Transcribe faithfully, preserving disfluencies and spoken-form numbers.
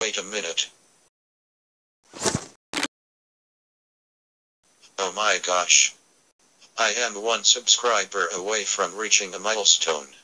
Wait a minute. Oh my gosh. I am one subscriber away from reaching a milestone.